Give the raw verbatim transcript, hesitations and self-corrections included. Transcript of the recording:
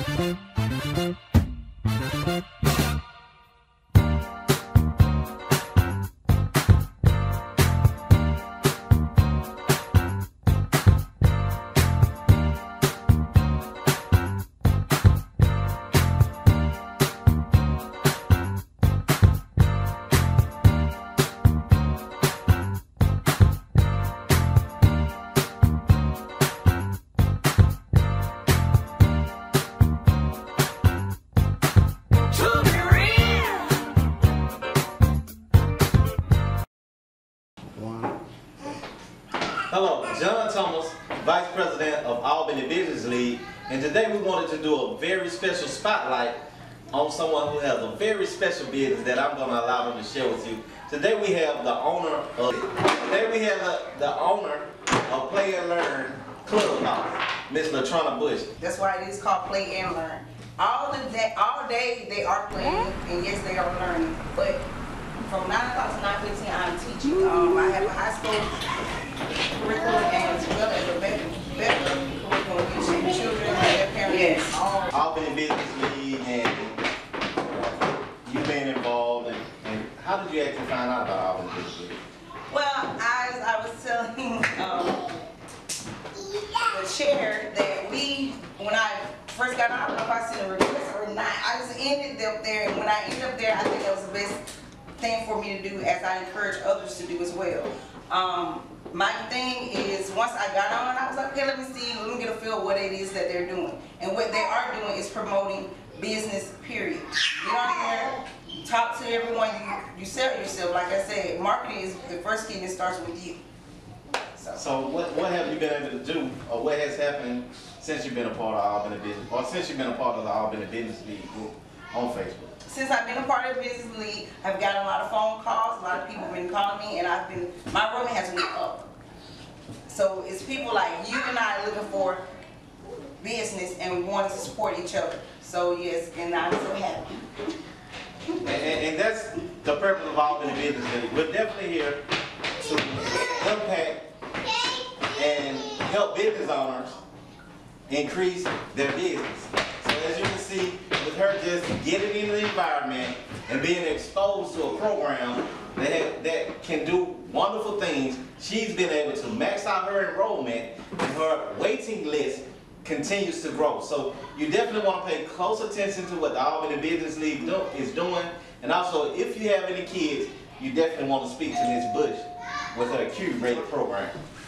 Hello, John Thomas, Vice President of Albany Business League, and today we wanted to do a very special spotlight on someone who has a very special business that I'm going to allow them to share with you. Today we have the owner of today we have the, the owner of Play and Learn Clubhouse, Miss LaTrona Bush. That's why it is called Play and Learn. All the day, all day they are playing, and yes, they are learning. But from nine o'clock to nine fifteen, I'm teaching. Um, I have a high school curriculum as well as a better, better curriculum teaching children and their parents. Yes. All Albany Business League, and you being involved, and, and how did you actually find out about Albany Business League? Well, I, I was telling um, the chair that we, when I first got out, I don't know if I sent a request or not, I just ended up there, and when I ended up there, I think that was the best thing for me to do, as I encourage others to do as well. Um, my thing is, once I got on, I was like, okay, let me see, let me get a feel of what it is that they're doing. And what they are doing is promoting business, period. Get on there, talk to everyone, you, you sell yourself. Like I said, marketing is the first key, and it starts with you. So, so what, what have you been able to do, or what has happened since you've been a part of Albany Business, or since you've been a part of the Albany Business League group on Facebook? Since I've been a part of the Business League, I've gotten a lot of phone calls, a lot of people have been calling me, and I've been, my enrollment has went up. So it's people like you and I looking for business and wanting to support each other. So yes, and I'm so happy. And, and, and that's the purpose of Albany Business League. We're definitely here to impact and help business owners increase their business. So as you can see, with her just getting into the environment and being exposed to a program that, have, that can do wonderful things, she's been able to max out her enrollment, and her waiting list continues to grow. So you definitely want to pay close attention to what the Albany Business League do, is doing. And also, if you have any kids, you definitely want to speak to Miz Bush with her Q-rated program.